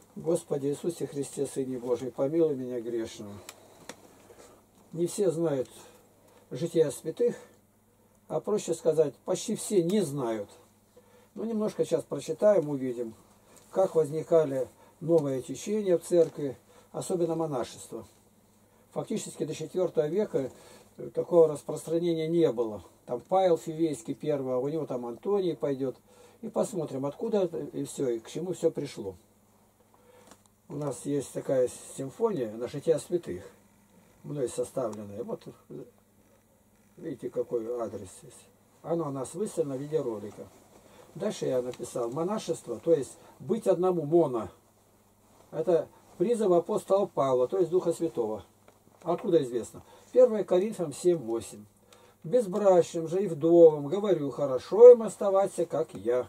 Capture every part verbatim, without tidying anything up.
Господи Иисусе Христе, Сыне Божий, помилуй меня грешного. Не все знают жития святых, а проще сказать, почти все не знают. Ну, немножко сейчас прочитаем, увидим, как возникали новые течения в церкви, особенно монашество. Фактически до четвёртого века такого распространения не было. Там Павел Фивейский первый, а у него там Антоний пойдет. И посмотрим, откуда это и все, и к чему все пришло. У нас есть такая симфония на жития святых, мной составленная. Вот видите, какой адрес здесь. Оно у нас выставлено в виде ролика. Дальше я написал монашество, то есть быть одному, моно. Это призыв апостола Павла, то есть Духа Святого. Откуда известно? первое Коринфянам семь восемь. Безбрачным же и вдовам говорю, хорошо им оставаться, как я.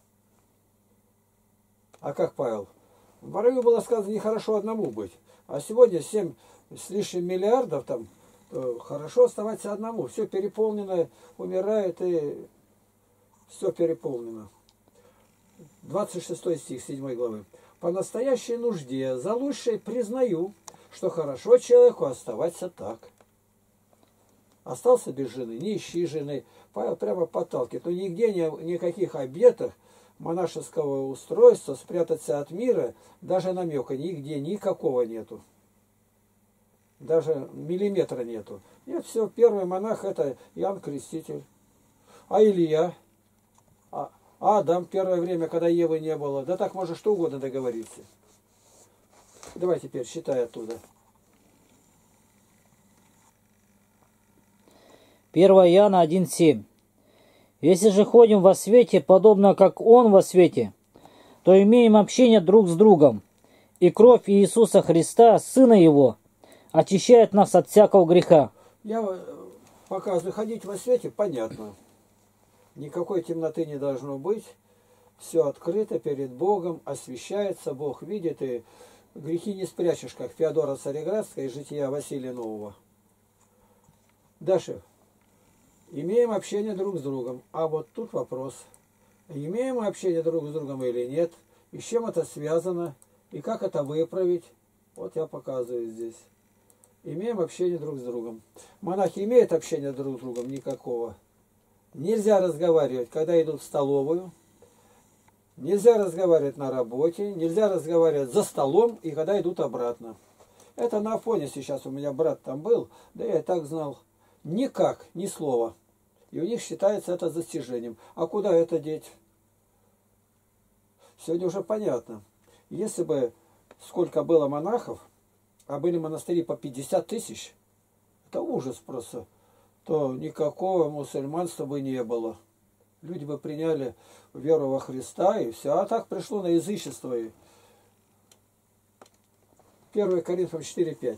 А как Павел? В Раю было сказано, нехорошо одному быть. А сегодня семь с лишним миллиардов, там, хорошо оставаться одному. Все переполнено, умирает и все переполнено. двадцать шестой стих седьмой главы. По настоящей нужде за лучшее признаю, что хорошо человеку оставаться так. Остался без жены, не ищи жены. Павел прямо подталкивает. Но нигде ни, никаких обетов монашеского устройства, спрятаться от мира, даже намека нигде никакого нету. Даже миллиметра нету. Нет, все, первый монах это Иоанн Креститель. А Илья? А, а Адам первое время, когда Евы не было. Да так можно что угодно договориться. Давай теперь считай оттуда. первое Иоанна один семь. Если же ходим во свете, подобно как Он во свете, то имеем общение друг с другом, и кровь Иисуса Христа, Сына Его, очищает нас от всякого греха. Я показываю, ходить во свете, понятно. Никакой темноты не должно быть. Все открыто перед Богом, освещается, Бог видит, и грехи не спрячешь, как Феодора Цареградская и жития Василия Нового. Дальше. Имеем общение друг с другом. А вот тут вопрос. Имеем мы общение друг с другом или нет? И с чем это связано? И как это выправить? Вот я показываю здесь. Имеем общение друг с другом. Монахи имеют общение друг с другом? Никакого. Нельзя разговаривать, когда идут в столовую. Нельзя разговаривать на работе. Нельзя разговаривать за столом и когда идут обратно. Это на Афоне сейчас у меня брат там был. Да я и так знал. Никак, ни слова. И у них считается это достижением. А куда это деть? Сегодня уже понятно. Если бы сколько было монахов, а были монастыри по пятьдесят тысяч, это ужас просто, то никакого мусульманства бы не было. Люди бы приняли веру во Христа и все. А так пришло на язычество. первое Коринфянам четыре пять.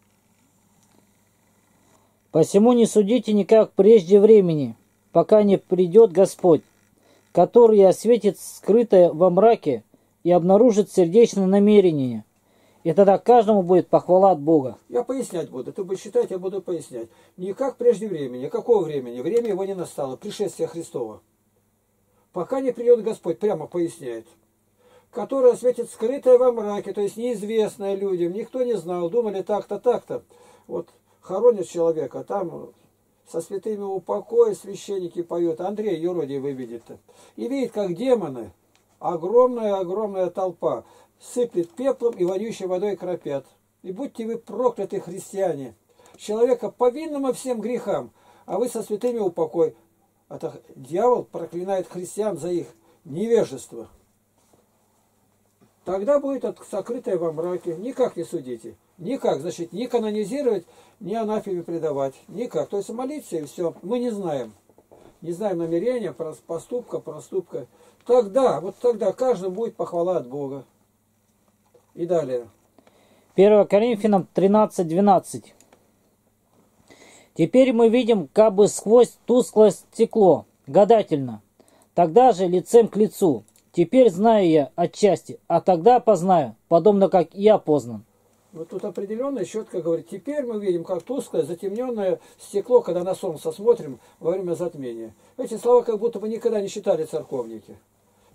Посему не судите никак прежде времени, пока не придет Господь, который осветит скрытое во мраке и обнаружит сердечное намерение. И тогда каждому будет похвала от Бога. Я пояснять буду. Ты будешь читать, я буду пояснять. Никак прежде времени. Какого времени? Время его не настало. Пришествие Христова. Пока не придет Господь, прямо поясняет. Который осветит скрытое во мраке, то есть неизвестное людям. Никто не знал. Думали так-то, так-то. Вот. Хоронят человека, там со святыми упокой священники поют. Андрей Юродий вы видите. И видит, как демоны, огромная-огромная толпа, сыплет пеплом и вонючей водой кропят. И будьте вы прокляты, христиане. Человека повинного всем грехам, а вы со святыми упокой. Это дьявол проклинает христиан за их невежество. Тогда будет сокрытое во мраке. Никак не судите. Никак, значит, не канонизировать, не анафеме предавать. Никак. То есть молиться и все. Мы не знаем. Не знаем намерения, поступка, проступка. Тогда, вот тогда каждому будет похвала от Бога. И далее. первое Коринфянам тринадцать двенадцать. Теперь мы видим как бы сквозь тусклое стекло, гадательно. Тогда же лицем к лицу. Теперь знаю я отчасти, а тогда познаю, подобно как я познан. Вот тут определенно четко говорит, теперь мы видим, как тусклое, затемненное стекло, когда на солнце смотрим во время затмения. Эти слова как будто бы никогда не читали церковники.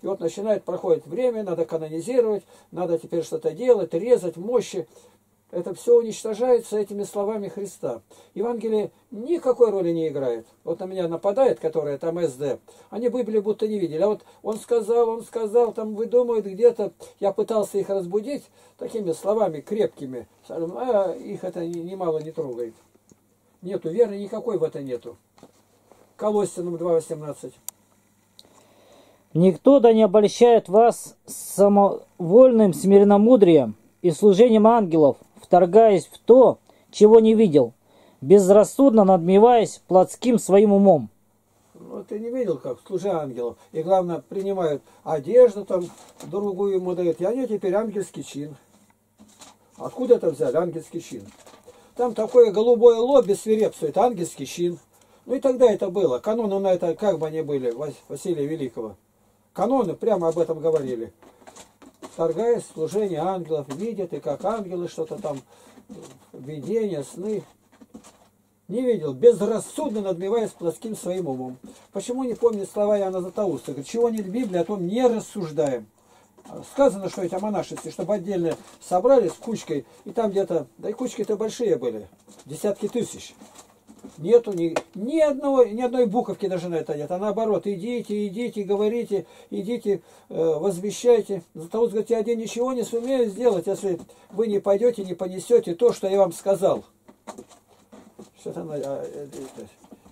И вот начинает, проходит время, надо канонизировать, надо теперь что-то делать, резать, мощи. Это все уничтожается этими словами Христа. Евангелие никакой роли не играет. Вот на меня нападает, которые там СД. Они Библию будто не видели. А вот он сказал, он сказал, там выдумывают где-то. Я пытался их разбудить такими словами крепкими. А их это немало не трогает. Нету веры, никакой в это нету. Колоссянам два восемнадцать. Никто да не обольщает вас самовольным смиренномудрием и служением ангелов, вторгаясь в то, чего не видел, безрассудно надмеваясь плотским своим умом. Вот ты не видел, как служа ангелов. И главное, принимают одежду там, другую ему дают. И они теперь ангельский чин. Откуда это взяли, ангельский чин? Там такое голубое лобби свирепствует, ангельский чин. Ну и тогда это было. Каноны на это как бы они были, Василия Великого. Каноны прямо об этом говорили. Вторгаясь в служение ангелов, видят, и как ангелы что-то там, видения, сны. Не видел, безрассудно надмеваясь плоским своим умом. Почему не помнит слова Иоанна Златоуста? Говорит, чего нет в Библии, о том не рассуждаем. Сказано, что эти монашецы, чтобы отдельно собрались кучкой, и там где-то, да и кучки-то большие были, десятки тысяч. Нету ни, ни, одного, ни одной буковки даже на это нет. А наоборот, идите, идите, говорите, идите, э, возвещайте. Златоуст говорит, я один ничего не сумею сделать, если вы не пойдете, не понесете то, что я вам сказал. Что-то она, а, это, это,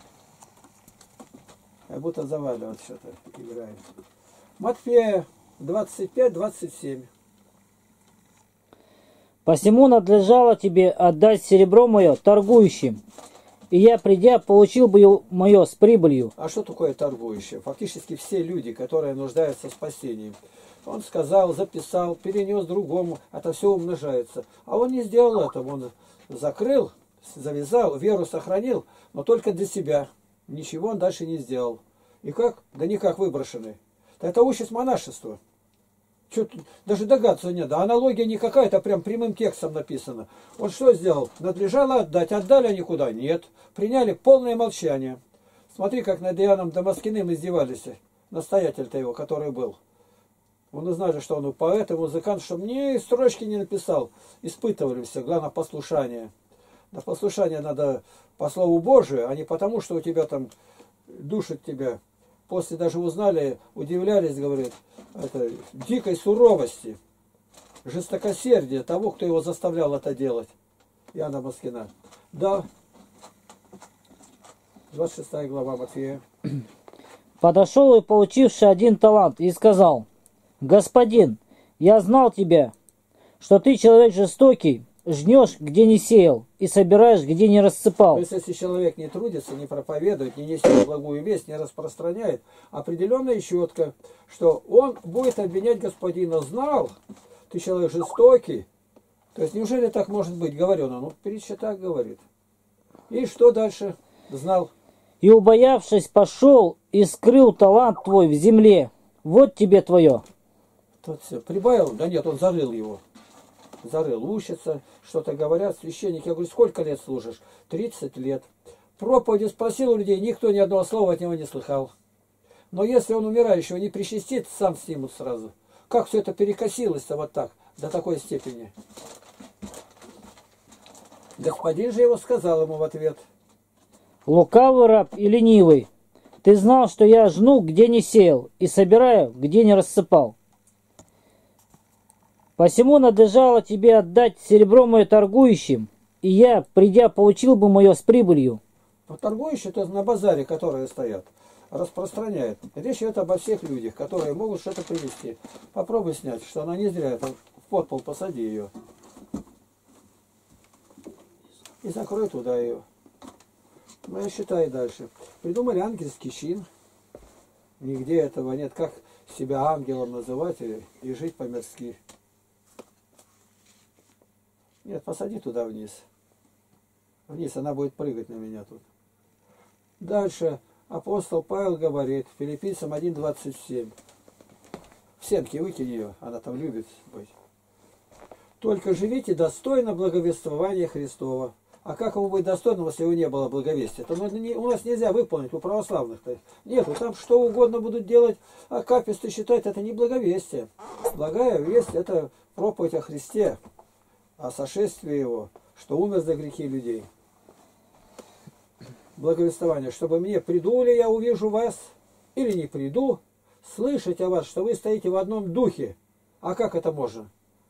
как будто заваливает что-то, играет. Матфея двадцать пять двадцать семь. Посему надлежало тебе отдать серебро мое торгующим, и я, придя, получил бы мое с прибылью. А что такое торгующие? Фактически все люди, которые нуждаются в спасении. Он сказал, записал, перенес другому, это все умножается. А он не сделал этого, он закрыл, завязал, веру сохранил, но только для себя. Ничего он дальше не сделал. И как? Да никак выброшенный. Это участь монашества. Что-то даже догадаться нет. Да аналогия не какая-то, прям прямым текстом написано. Он что сделал? Надлежало отдать. Отдали они куда? Нет. Приняли полное молчание. Смотри, как над Иоанном Дамаскиным издевались. Настоятель-то его, который был. Он узнали, что он поэт и музыкант, чтобы ни строчки не написал. Испытывали все. Главное, послушание. На послушание надо по Слову Божию, а не потому, что у тебя там душит тебя. После даже узнали, удивлялись, говорит, это, дикой суровости, жестокосердия того, кто его заставлял это делать. Иоанна Дамаскина. Да. двадцать шестая глава Матфея. Подошел и получивший один талант и сказал, господин, я знал тебя, что ты человек жестокий, жнешь, где не сеял, и собираешь, где не рассыпал. То есть, если человек не трудится, не проповедует, не несет благую весть, не распространяет, определенно и четко, что он будет обвинять господина. Знал, ты человек жестокий. То есть, неужели так может быть? Говорю, ну, притча так говорит. И что дальше? Знал. И, убоявшись, пошел и скрыл талант твой в земле. Вот тебе твое. Тут все. Прибавил? Да нет, он зарыл его. Зарыл, учится, что-то говорят, священники. Я говорю, сколько лет служишь? тридцать лет. Проповеди спросил у людей, никто ни одного слова от него не слыхал. Но если он умирающего не причастит, сам снимут сразу. Как все это перекосилось-то вот так, до такой степени? Господин же его сказал ему в ответ. Лукавый раб и ленивый, ты знал, что я жну, где не сеял, и собираю, где не рассыпал. Посему надлежало тебе отдать серебро мое торгующим, и я, придя, получил бы мое с прибылью. Торгующие, это на базаре, которые стоят, распространяет. Речь идет обо всех людях, которые могут что-то принести. Попробуй снять, что она не зря, это в подпол посади ее. И закрой туда ее. Ну, я считаю дальше. Придумали ангельский чин. Нигде этого нет. Как себя ангелом называть и, и жить по-мирски. Нет, посади туда вниз. Вниз, она будет прыгать на меня тут. Дальше апостол Павел говорит, Филиппийцам один двадцать семь. В сенки выкинь ее, она там любит быть. Только живите достойно благовествования Христова. А как ему быть достойным, если его не было благовестия? Это у нас нельзя выполнить, у православных-то. Нет, там что угодно будут делать, а каписты считать, это не благовестие. Благая весть – это проповедь о Христе, о сошествии Его, что умер за грехи людей. Благовествование, чтобы мне, приду ли я увижу вас или не приду, слышать о вас, что вы стоите в одном духе. А как это можно?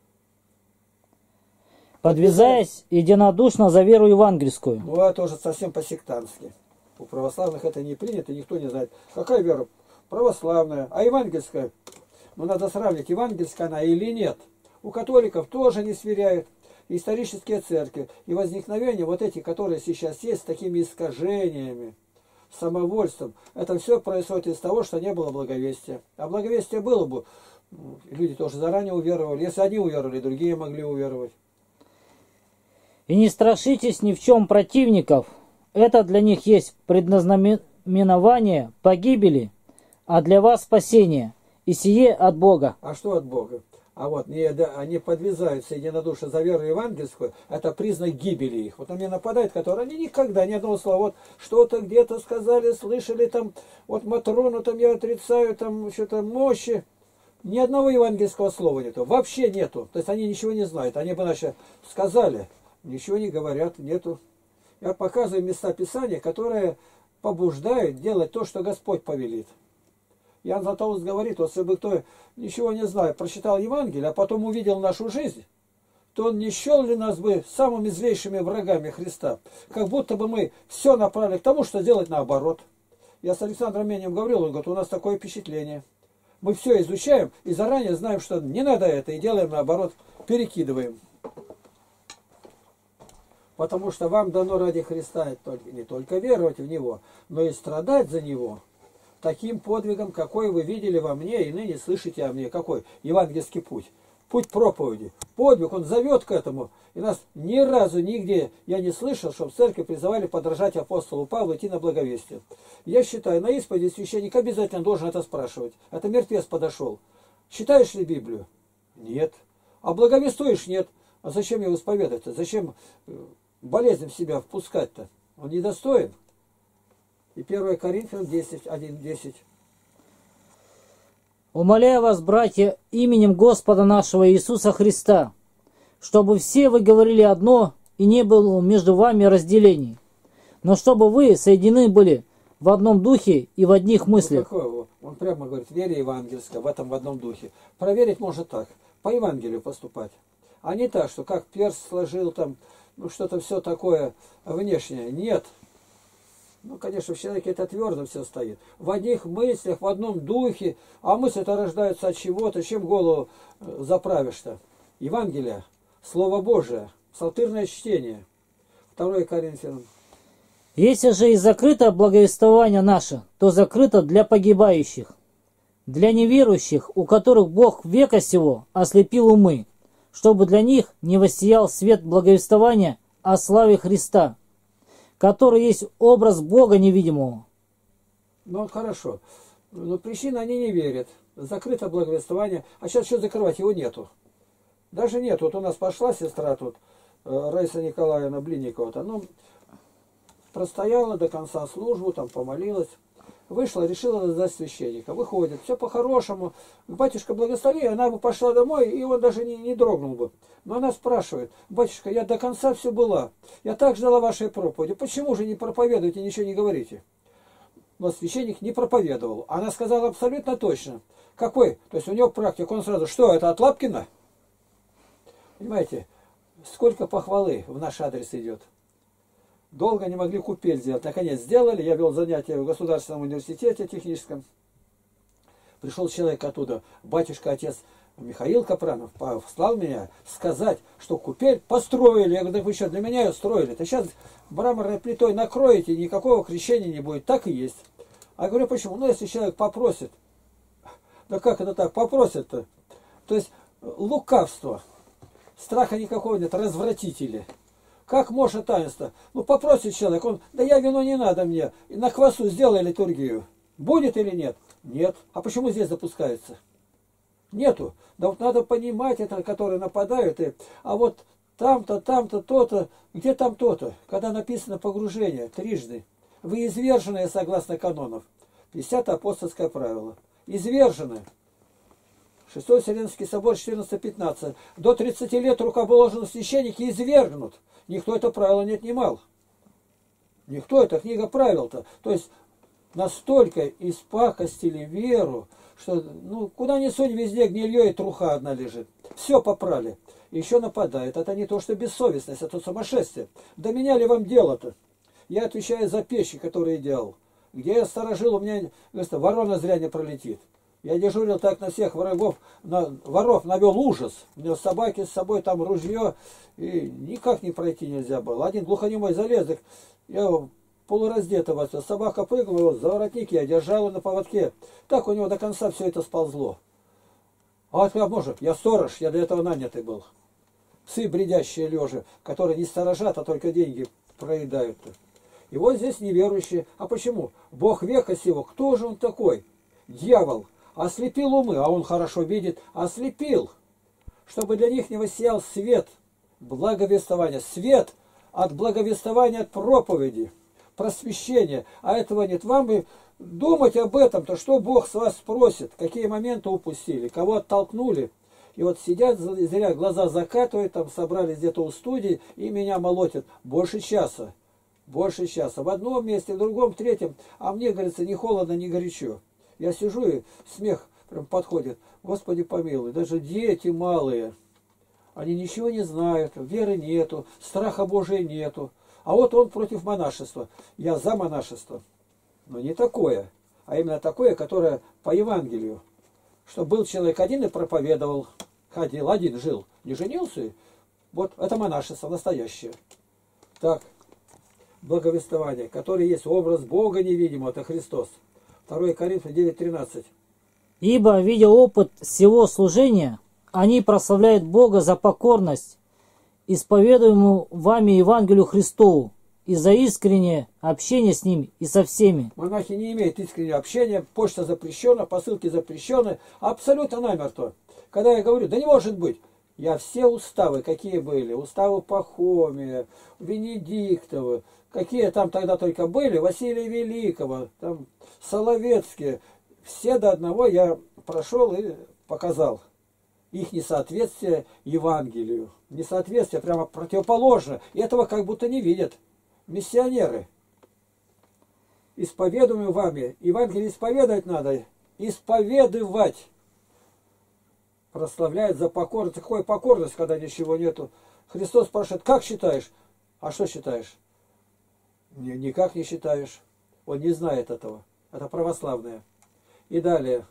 Подвязаясь единодушно за веру евангельскую. Ну, это уже совсем по-сектантски. У православных это не принято, никто не знает. Какая вера? Православная. А евангельская? Ну, надо сравнить, евангельская она или нет. У католиков тоже не сверяют. Исторические церкви. И возникновение вот эти, которые сейчас есть, с такими искажениями, самовольством. Это все происходит из того, что не было благовестия. А благовестие было бы, люди тоже заранее уверовали. Если они уверовали, другие могли уверовать. И не страшитесь ни в чем противников. Это для них есть предназнаменование погибели, а для вас спасение. И сие от Бога. А что от Бога? А вот не, да, они подвязаются единодушно за веру евангельскую, это признак гибели их. Вот на меня нападают, которые они никогда ни одного слова, вот что-то где-то сказали, слышали там, вот Матрону там я отрицаю, там что-то мощи. Ни одного евангельского слова нету, вообще нету. То есть они ничего не знают, они бы иначе сказали, ничего не говорят, нету. Я показываю места Писания, которые побуждают делать то, что Господь повелит. Иоанн Златоуст говорит, вот если бы кто, ничего не знает, прочитал Евангелие, а потом увидел нашу жизнь, то он не счел ли нас бы самыми злейшими врагами Христа? Как будто бы мы все направили к тому, что делать наоборот. Я с Александром Менем говорил, он говорит, у нас такое впечатление. Мы все изучаем и заранее знаем, что не надо это, и делаем наоборот, перекидываем. Потому что вам дано ради Христа не только веровать в Него, но и страдать за Него. Таким подвигом, какой вы видели во мне и ныне слышите о мне. Какой? Евангельский путь. Путь проповеди. Подвиг, он зовет к этому. И нас ни разу нигде я не слышал, чтобы в церкви призывали подражать апостолу Павлу, идти на благовестие. Я считаю, на исповеди священник обязательно должен это спрашивать. Это мертвец подошел. Читаешь ли Библию? Нет. А благовествуешь? Нет. А зачем его исповедать-то? Зачем болезнь в себя впускать-то? Он недостоин. И первое Коринфянам десять, один, десять. Умоляю вас, братья, именем Господа нашего Иисуса Христа, чтобы все вы говорили одно, и не было между вами разделений, но чтобы вы соединены были в одном духе и в одних мыслях. Ну, какое? Он прямо говорит, вере евангельская, в этом в одном духе. Проверить можно так, по Евангелию поступать. А не так, что как перст сложил там, ну что-то все такое внешнее. Нет. Ну, конечно, в человеке это твердо все стоит. В одних мыслях, в одном духе. А мысли-то рождаются от чего-то. Чем голову заправишь-то? Евангелие, Слово Божие, псалтырное чтение. второе Коринфянам. Если же и закрыто благовествование наше, то закрыто для погибающих, для неверующих, у которых Бог века сего ослепил умы, чтобы для них не воссиял свет благовествования о славе Христа, который есть образ Бога невидимого. Ну, хорошо. Но причины они не верят. Закрыто благовествование. А сейчас что закрывать? Его нету. Даже нет. Вот у нас пошла сестра тут, Раиса Николаевна Блинникова-то. Ну, простояла до конца службу, там помолилась. Вышла, решила сдать священника. Выходит, все по-хорошему. Батюшка благослови, она бы пошла домой, и он даже не, не дрогнул бы. Но она спрашивает, батюшка, я до конца все была. Я так ждала вашей проповеди. Почему же не проповедуете, ничего не говорите? Но священник не проповедовал. Она сказала абсолютно точно. Какой? То есть у него практика. Он сразу, что это от Лапкина? Понимаете, сколько похвалы в наш адрес идет. Долго не могли купель сделать. Наконец сделали. Я вел занятия в Государственном университете техническом. Пришел человек оттуда. Батюшка, отец Михаил Капранов послал меня сказать, что купель построили. Я говорю, да вы что, для меня ее строили? То сейчас мраморной плитой накроете, никакого крещения не будет. Так и есть. А я говорю, почему? Ну, если человек попросит. Да как это так? Попросит-то. То есть лукавство. Страха никакого нет. Развратители. Как может таинство? Ну, попросит человек, он, да я вино не надо мне, на квасу сделай литургию. Будет или нет? Нет. А почему здесь допускается? Нету. Да вот надо понимать это, которые нападают. И, а вот там-то, там-то, то-то. Где там то-то? Когда написано погружение трижды. Вы изверженные согласно канонов. пятидесятое апостольское правило. Изверженные. Шестой Вселенский собор четырнадцать пятнадцать. До тридцати лет рукоположенные священники извергнут. Никто это правило не отнимал. Никто, это книга правил-то. То есть настолько испакостили веру, что ну куда ни сунь, везде гнилье и труха одна лежит. Все попрали. Еще нападают. Это не то, что бессовестность, это сумасшествие. Да меня ли вам дело-то? Я отвечаю за печи, которые делал. Где я сторожил, у меня говорит, ворона зря не пролетит. Я дежурил так на всех врагов, на, воров навел ужас. У него собаки с собой, там ружье, и никак не пройти нельзя было. Один глухонемой залез, так я его полураздетого, собака прыгала, его за воротник я держал его на поводке. Так у него до конца все это сползло. А как может? Я сторож, я для этого нанятый был. Псы бредящие лежа, которые не сторожат, а только деньги проедают. И вот здесь неверующие. А почему? Бог века сего. Кто же он такой? Дьявол. Ослепил умы, а он хорошо видит. Ослепил. Чтобы для них не воссиял свет благовествования. Свет от благовествования, от проповеди. Просвещения. А этого нет. Вам бы думать об этом-то, что Бог с вас спросит. Какие моменты упустили. Кого оттолкнули. И вот сидят, зря глаза закатывают, там собрались где-то у студии и меня молотят. Больше часа. Больше часа. В одном месте, в другом, в третьем. А мне, говорится, ни холодно, ни горячо. Я сижу, и смех прям подходит. Господи помилуй, даже дети малые. Они ничего не знают, веры нету, страха Божия нету. А вот он против монашества. Я за монашество. Но не такое. А именно такое, которое по Евангелию. Что был человек один и проповедовал. Ходил, один жил. Не женился. Вот это монашество настоящее. Так. Благовествование, которое есть образ Бога невидимого, это Христос. второе Коринфянам девять тринадцать. Ибо, видя опыт всего служения, они прославляют Бога за покорность, исповедуемую вами Евангелию Христову, и за искреннее общение с Ним и со всеми. Монахи не имеют искреннего общения, почта запрещена, посылки запрещены, абсолютно намертво. Когда я говорю, да не может быть, я все уставы, какие были, уставы Пахомия, Венедиктовы, какие там тогда только были, Василия Великого, там Соловецкие, все до одного я прошел и показал. Их несоответствие Евангелию. Несоответствие прямо противоположно. И этого как будто не видят. Миссионеры. Исповедуем вами. Евангелие исповедовать надо. Исповедовать. Прославляет за покорность. Какая покорность, когда ничего нету? Христос спрашивает, как считаешь? А что считаешь? Никак не считаешь. Он не знает этого. Это православное. И далее.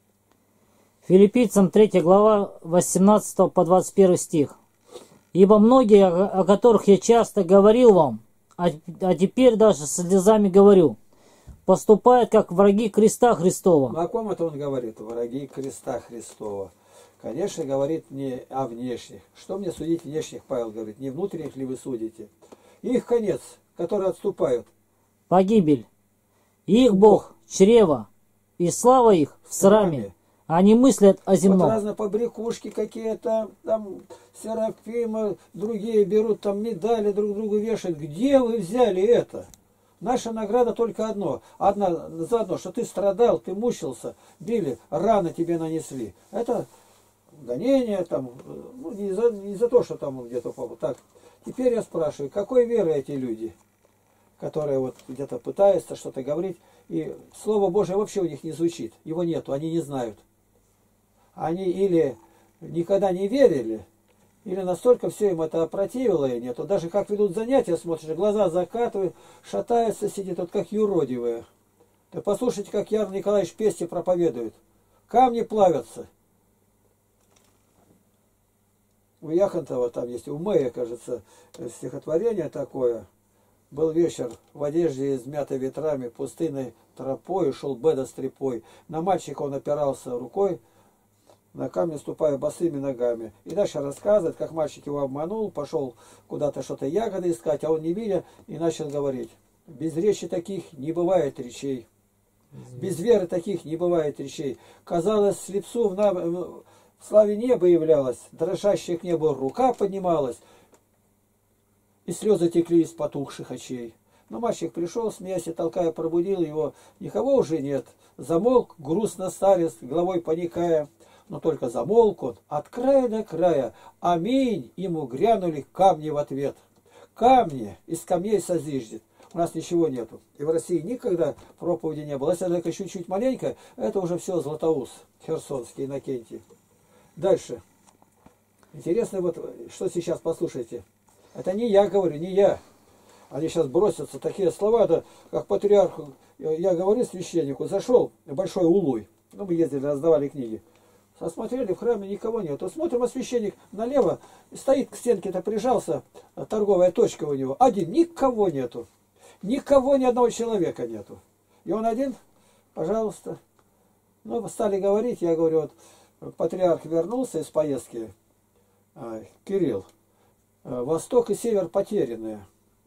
Филиппийцам третья глава восемнадцатого по двадцать первый стих. Ибо многие, о которых я часто говорил вам, а, а теперь даже со слезами говорю, поступают как враги креста Христова. Ну, о ком это он говорит? Враги креста Христова. Конечно, говорит не о внешних. Что мне судить внешних, Павел говорит, не внутренних ли вы судите? Их конец, которые отступают. Погибель. Их Бог, чрево, и слава их в сраме. Они мыслят о земном. Вот разные побрякушки какие-то, там Серафима, другие берут там медали, друг другу вешают. Где вы взяли это? Наша награда только одно. Одна за одно, что ты страдал, ты мучился, били, раны тебе нанесли. Это гонение, там, ну, не за, не за то, что там где-то попал. Так, теперь я спрашиваю, какой веры эти люди, которые вот где-то пытаются что-то говорить, и Слово Божие вообще у них не звучит, его нету, они не знают. Они или никогда не верили, или настолько все им это опротивило и нету. Даже как ведут занятия, смотришь, глаза закатывают, шатаются, сидят, вот как юродивые. Ты послушайте, как Яр Николаевич Пести проповедует. Камни плавятся. У Яхонтова там есть, у Мэя, кажется, стихотворение такое. Был вечер, в одежде измятой ветрами, пустынной тропой, шел Беда с трепой. На мальчика он опирался рукой, на камне ступая босыми ногами. И дальше рассказывает, как мальчик его обманул, пошел куда-то что-то ягоды искать, а он не видя, и начал говорить. Без речи таких не бывает речей. Без веры таких не бывает речей. Казалось, слепцу в, на... в славе неба являлась, дрожащая к небу рука поднималась, и слезы текли из потухших очей. Но мальчик пришел, смеясь и толкая, пробудил его. Никого уже нет. Замолк, грустно старец, головой поникая. Но только замолк он от края до края. Аминь! Ему грянули камни в ответ. Камни из камней созиждет. У нас ничего нету. И в России никогда проповеди не было. Если только чуть-чуть маленько, это уже все Златоуст, Херсонский, Иннокентий. Дальше. Интересно, вот что сейчас послушайте. Это не я говорю, не я. Они сейчас бросятся, такие слова, да, как патриарх, я говорю священнику, зашел большой улуй. Ну, мы ездили, раздавали книги. Осмотрели, в храме никого нет. Вот смотрим, а священник налево, стоит к стенке-то прижался, торговая точка у него. Один, никого нету. Никого, ни одного человека нету. И он один, пожалуйста. Ну, стали говорить, я говорю, вот патриарх вернулся из поездки, а, Кирилл, а, восток и север потерянные.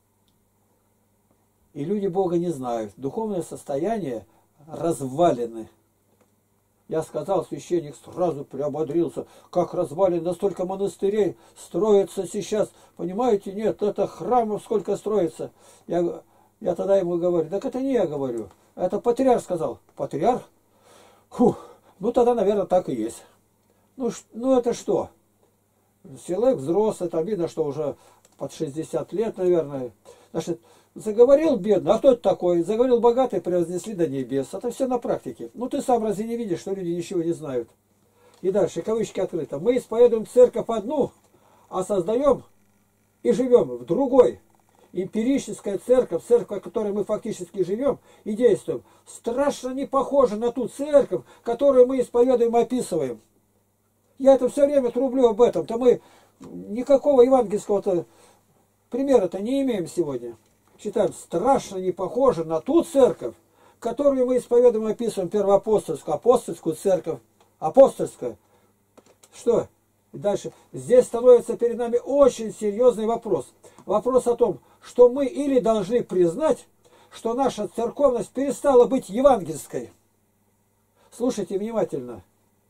И люди Бога не знают. Духовное состояние развалины. Я сказал, священник сразу приободрился. Как развалин, настолько монастырей строится сейчас. Понимаете, нет, это храмов сколько строится. Я, я тогда ему говорю, так это не я говорю. Это патриарх сказал. Патриарх? Фух, ну тогда, наверное, так и есть. Ну, ну это что? Человек взрослый, там видно, что уже под шестьдесят лет, наверное. Значит, заговорил бедно, а кто это такой? Заговорил богатый, превознесли до небес. Это все на практике. Ну ты сам разве не видишь, что люди ничего не знают? И дальше, кавычки открыты. Мы исповедуем церковь одну, а создаем и живем в другой. Эмпирическая церковь, церковь, в которой мы фактически живем и действуем, страшно не похожа на ту церковь, которую мы исповедуем и описываем. Я это все время трублю об этом. То мы никакого евангельского примера-то не имеем сегодня. Считаем, страшно не похоже на ту церковь, которую мы исповедуем и описываем, первоапостольскую, апостольскую церковь, апостольская. Что? И дальше. Здесь становится перед нами очень серьезный вопрос. Вопрос о том, что мы или должны признать, что наша церковность перестала быть евангельской. Слушайте внимательно.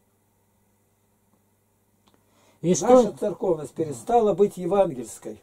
И что? Наша церковность перестала быть евангельской.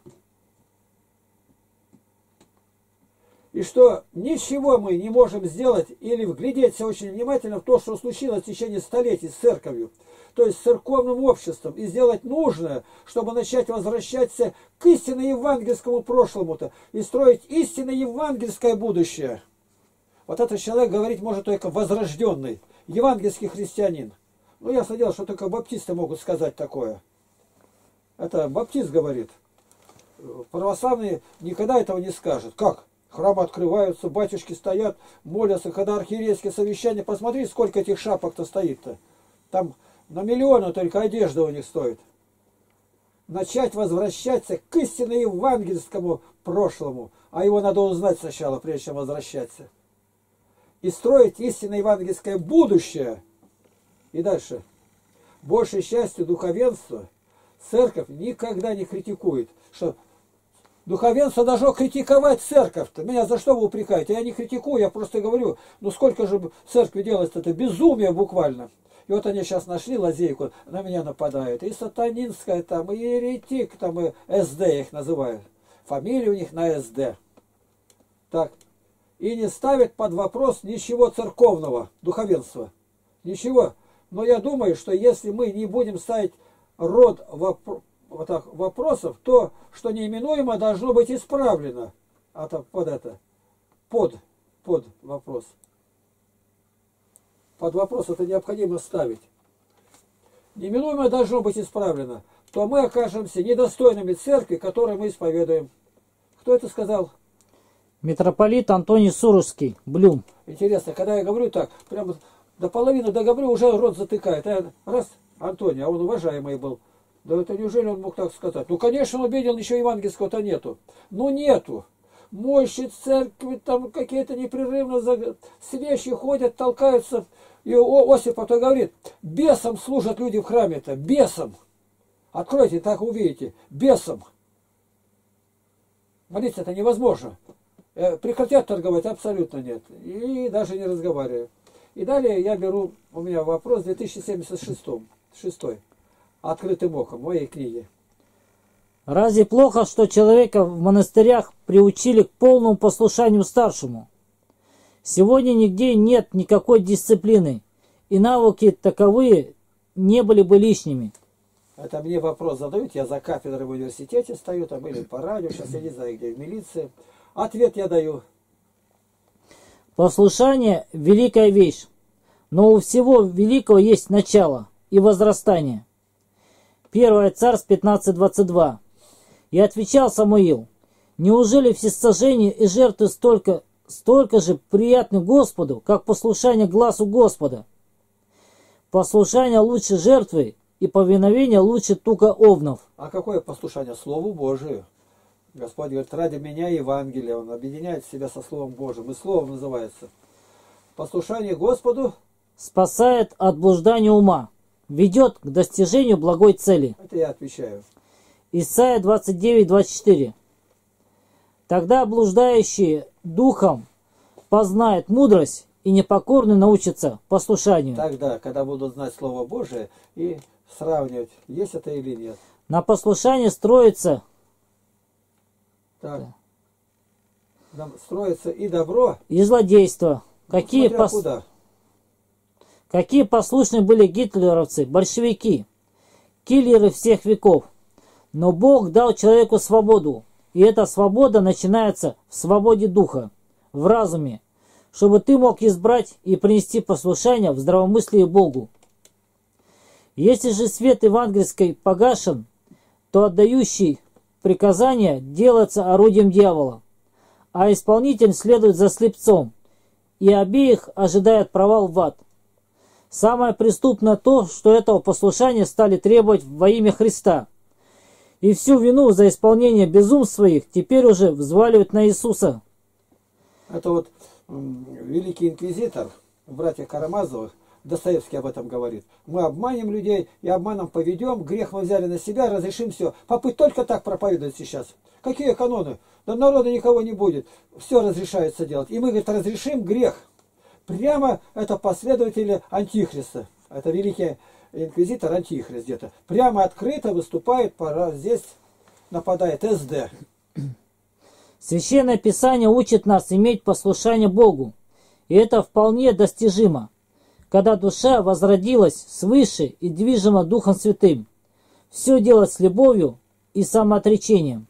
И что ничего мы не можем сделать или вглядеться очень внимательно в то, что случилось в течение столетий с церковью, то есть с церковным обществом, и сделать нужное, чтобы начать возвращаться к истинно евангельскому прошлому-то и строить истинно евангельское будущее. Вот этот человек говорить может только возрожденный, евангельский христианин. Ну, ясно дело, что только баптисты могут сказать такое. Это баптист говорит. Православные никогда этого не скажут. Как? Храмы открываются, батюшки стоят, молятся, когда архиерейские совещания, посмотри, сколько этих шапок-то стоит-то. Там на миллионы только одежда у них стоит. Начать возвращаться к истинно евангельскому прошлому, а его надо узнать сначала, прежде чем возвращаться. И строить истинно евангельское будущее. И дальше. Большей частью духовенства церковь никогда не критикует, что духовенство должно критиковать церковь-то. Меня за что вы упрекаете? Я не критикую, я просто говорю, ну сколько же церкви делается, это безумие буквально. И вот они сейчас нашли лазейку, на меня нападают. И сатанинская там, и еретик, там, и СД их называют. Фамилия у них на СД. Так. И не ставят под вопрос ничего церковного, духовенства. Ничего. Но я думаю, что если мы не будем ставить род вопросов, вот так, вопросов, то, что неименуемо, должно быть исправлено. А то под это, под, под вопрос. Под вопрос это необходимо ставить. Неименуемо должно быть исправлено. То мы окажемся недостойными церкви, которую мы исповедуем. Кто это сказал? Митрополит Антоний Сурожский, Блюм. Интересно, когда я говорю так, прямо до половины договорю, уже рот затыкает. А я, раз, Антоний, а он уважаемый был. Да это неужели он мог так сказать? Ну, конечно, он видел, еще евангельского-то нету. Ну, нету. Мощи церкви, там какие-то непрерывно свечи ходят, толкаются. И Осипов-то говорит, бесом служат люди в храме-то, бесом. Откройте, так увидите, бесом. Молиться это невозможно. Прекратят торговать? Абсолютно нет. И даже не разговариваю. И далее я беру, у меня вопрос две тысячи семьдесят шестой. Открытым оком, моей книги. Разве плохо, что человека в монастырях приучили к полному послушанию старшему? Сегодня нигде нет никакой дисциплины, и навыки таковые не были бы лишними. Это мне вопрос задают, я за кафедрой в университете стою, там или по радио, сейчас я не знаю, где в милиции. Ответ я даю. Послушание – великая вещь, но у всего великого есть начало и возрастание. первое Царств пятнадцать двадцать два. И отвечал Самуил: неужели всесожжение и жертвы столько, столько же приятны Господу, как послушание глазу Господа? Послушание лучше жертвы, и повиновение лучше тука овнов. А какое послушание? Слову Божию. Господь говорит, ради меня Евангелие. Он объединяет себя со Словом Божьим. И Словом называется. Послушание Господу спасает от блуждания ума, ведет к достижению благой цели. Это я отвечаю. Исайя двадцать девять двадцать четыре. Тогда блуждающие духом познают мудрость, и непокорные научатся послушанию. Тогда, когда будут знать Слово Божие и сравнивать, есть это или нет. На послушание строится, так. Да. Строится и добро, и злодейство. Какие, пос... Какие послушные были гитлеровцы, большевики, киллеры всех веков. Но Бог дал человеку свободу, и эта свобода начинается в свободе духа, в разуме, чтобы ты мог избрать и принести послушание в здравомыслии Богу. Если же свет евангельский погашен, то отдающий приказания делается орудием дьявола, а исполнитель следует за слепцом, и обеих ожидает провал в ад. Самое преступное то, что этого послушания стали требовать во имя Христа, и всю вину за исполнение безумств своих теперь уже взваливают на Иисуса. Это вот великий инквизитор, братья Карамазовых, Достоевский об этом говорит. Мы обманем людей и обманом поведем, грех мы взяли на себя, разрешим все. Попы только так проповедуют сейчас. Какие каноны? Да народа никого не будет. Все разрешается делать. И мы, говорит, разрешим грех. Прямо это последователи Антихриста. Это великий инквизитор Антихрист где-то. Прямо открыто выступает, пора, здесь нападает эс дэ. Священное Писание учит нас иметь послушание Богу. И это вполне достижимо, когда душа возродилась свыше и движима Духом Святым. Все делать с любовью и самоотречением.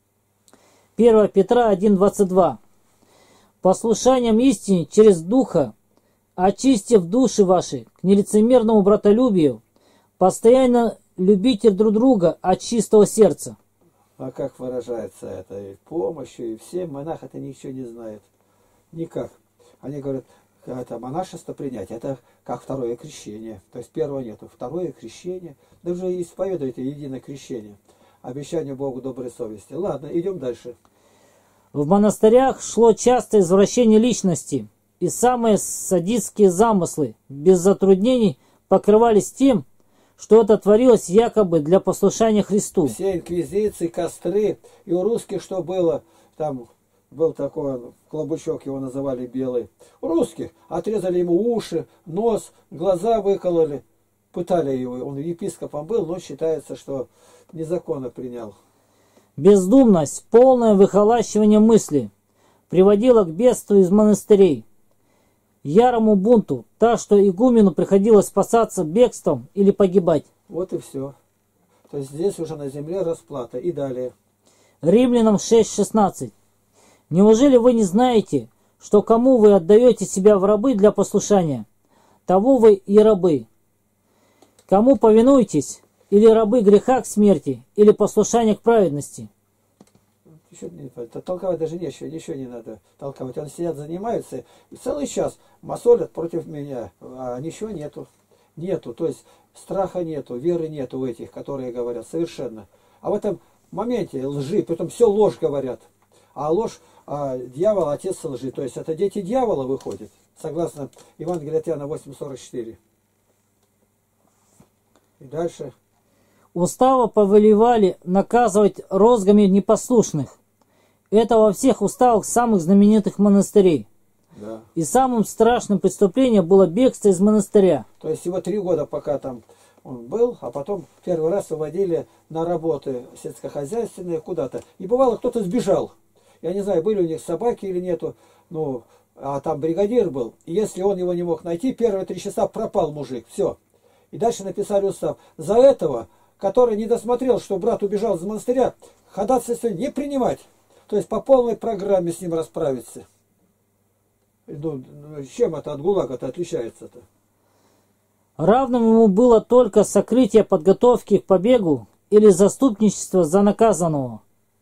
первое Петра один двадцать два. Послушанием истине через Духа, очистив души ваши к нелицемерному братолюбию, постоянно любите друг друга от чистого сердца. А как выражается это? И помощью, и всем. Монах это ничего не знает. Никак. Они говорят, это монашество принять, это как второе крещение. То есть первого нету, второе крещение. Даже исповедуйте единое крещение. Обещание Богу доброй совести. Ладно, идем дальше. В монастырях шло частое извращение личности, и самые садистские замыслы без затруднений покрывались тем, что это творилось якобы для послушания Христу. Все инквизиции, костры, и у русских что было, там был такой клобучок, его называли белый. У русских отрезали ему уши, нос, глаза выкололи, пытали его. Он епископом был, но считается, что незаконно принял. Бездумность, полное выхолащивание мысли приводило к бегству из монастырей, ярому бунту, так что игумену приходилось спасаться бегством или погибать. Вот и все. То есть здесь уже на земле расплата. И далее. Римлянам шесть шестнадцать. Неужели вы не знаете, что кому вы отдаете себя в рабы для послушания, того вы и рабы? Кому повинуетесь? Или рабы греха к смерти, или послушание к праведности? Еще не, толковать даже нечего, ничего не надо толковать. Они сидят, занимаются, и целый час масолят против меня, а ничего нету. Нету, то есть страха нету, веры нету у этих, которые говорят, совершенно. А в этом моменте лжи, притом все ложь говорят. А ложь, а дьявол, отец лжи. То есть это дети дьявола выходят, согласно Евангелию от Иоанна восемь сорок четыре. И дальше. Устава повелевали наказывать розгами непослушных. Это во всех уставах самых знаменитых монастырей. Да. И самым страшным преступлением было бегство из монастыря. То есть его три года, пока там Он был, а потом первый раз выводили на работы сельскохозяйственные куда-то. И бывало, кто-то сбежал. Я не знаю, были у них собаки или нету. Ну, а там бригадир был. И если он его не мог найти, первые три часа пропал мужик. Все. И дальше написали устав. За этого, который не досмотрел, что брат убежал из монастыря, ходатайство не принимать. То есть по полной программе с ним расправиться. Ну, чем это от ГУЛАГа-то отличается-то? Равным ему было только сокрытие подготовки к побегу или заступничество за наказанного.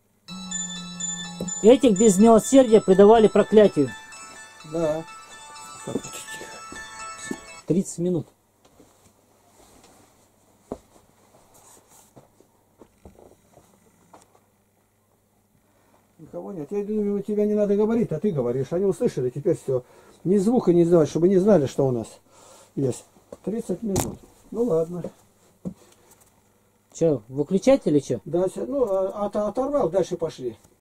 Этих без милосердия предавали проклятию. Да. тридцать минут. Никого нет. Я думаю, тебя не надо говорить, а ты говоришь. Они услышали, теперь все. Ни звука не издавать, чтобы не знали, что у нас есть. тридцать минут. Ну ладно. Че, выключать или что? Да, ну, а- оторвал, дальше пошли.